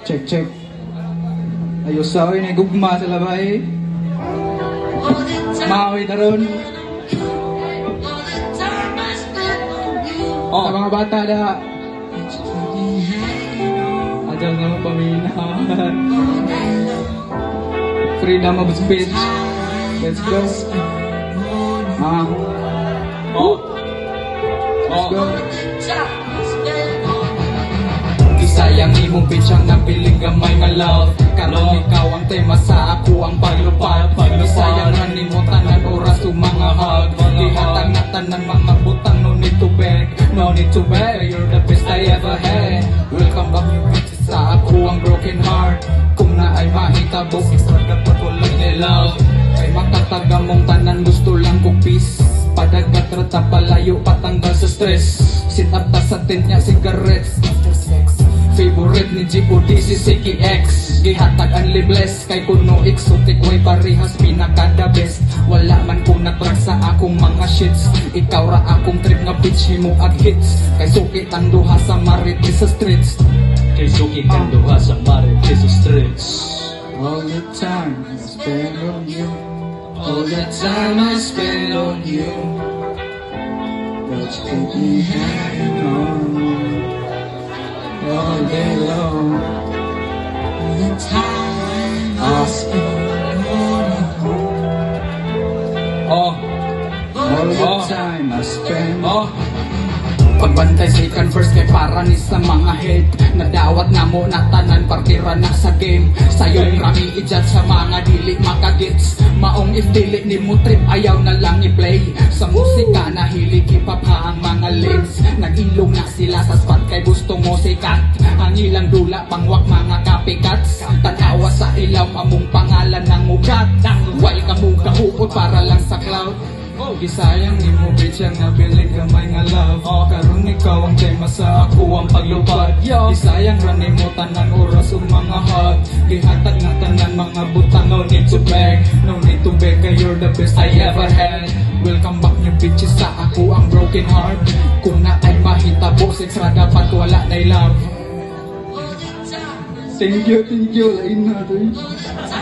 Check, check. Ayos sa akin, gugma sa labay. Mawi taron. Sa mga bata na adal na mo paminahan. Freedom of speech. Let's go. Let's go. Sayang imong pitsang napiling gamay nga love. Karon ikaw ang tema sa ako ang paglupad. Sayang na nimo tanan oras o mga hug. Dihatag na tanan mga butang, no need to beg. No need to beg, you're the best I ever had. Welcome back you bitches sa ako ang broken heart. Kung na ay mahitabo, extra dapat walang nilaw. Kay makataga mong tanan gusto lang kong peace. Padagat rata palayo patanggal sa stress. Sit up ta sa tent niya cigarettes. After sex favorite ni G.O.D. si Siki X. Gihatag unli bless kay kuno exotic way parehas pinakada best. Wala man ko natrack sa akong mga shits. Ikaw ra akong trip nga bitch himo ag hits. Kay suki ang duha sa marites sa streets. Kay suki ang duha sa marites sa streets. All the time I spend on you. All the time I spend on you. But you keep me hanging on all day long. All the time I spend on you. All the time I spend on you. Pagbantay sa converse kay para ni sa mga head. Nadawat na mo na tanan partira na sa game. Sayo'y rami ijat sa mga dili makagits. Maong if dili ni mo trip ayaw na lang i-play. Sa musika nahilig hip-hop ha ang mga legs. Nag-ilong na sila sa spot kay gusto mo sikat. Ang ilang dula pangwak mga copycats. Tanawa sa ilaw among pangalan ng ugat. Why ka mo kahuot para lang sa cloud. Gisayang ni mo bitch ang nabilig gamay nga love. Karon ikaw ang tema sa ako ang paglupad. Gisayang ra nimo tanan oras ug mga hug. Gihatag na tanan mga butang, no need to beg. No need to beg, kay you're the best I ever had. Welcome back new bitches sa ako ang broken heart. Kung na ay mahitabo extra dapat wala na love. Thank you, lain na to.